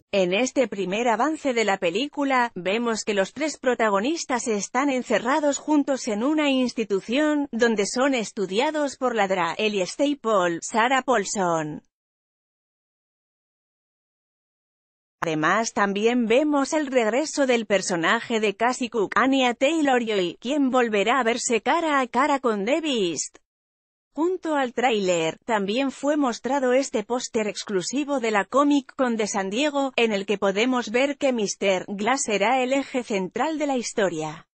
En este primer avance de la película, vemos que los tres protagonistas están encerrados juntos en una institución, donde son estudiados por la Dra. Ellie Staple, Sarah Paulson. Además también vemos el regreso del personaje de Cassie Cook, Anya Taylor-Joy, quien volverá a verse cara a cara con The Beast. Junto al tráiler, también fue mostrado este póster exclusivo de la Comic Con de San Diego, en el que podemos ver que Mr. Glass será el eje central de la historia.